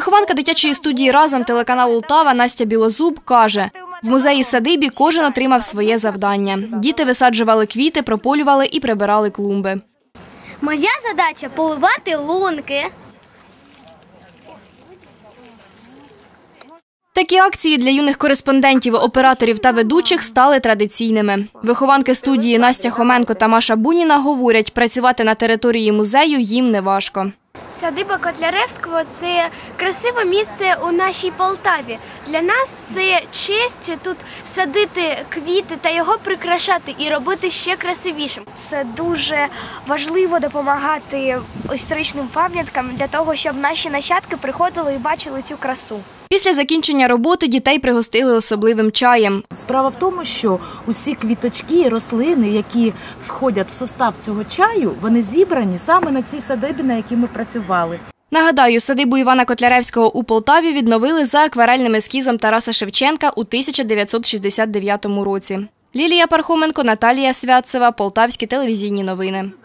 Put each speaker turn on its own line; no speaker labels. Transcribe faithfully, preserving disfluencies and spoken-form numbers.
Вихованка дитячої студії «Разом» телеканалу «Лтава» Настя Білозуб каже, в музеї-садибі кожен отримав своє завдання. Діти висаджували квіти, прополювали і прибирали клумби.
Моя задача – поливати лунки.
Такі акції для юних кореспондентів, операторів та ведучих стали традиційними. Вихованки студії Настя Хоменко та Маша Буніна говорять, працювати на території музею їм не важко.
Садиба Котляревського – це красиве місце у нашій Полтаві. Для нас це честь тут садити квіти та його прикрашати і робити ще красивішим.
Це дуже важливо допомагати історичним пам'яткам для того, щоб наші нащадки приходили і бачили цю красу.
Після закінчення роботи дітей пригостили особливим чаєм.
Справа в тому, що усі квіточки і рослини, які входять в состав цього чаю, вони зібрані саме на цій садибі, на якій ми працювали.
Нагадаю, садибу Івана Котляревського у Полтаві відновили за акварельним ескізом Тараса Шевченка у тисяча дев'ятсот шістдесят дев'ятому році. Лілія Пархоменко, Наталія Святцева, Полтавські телевізійні новини.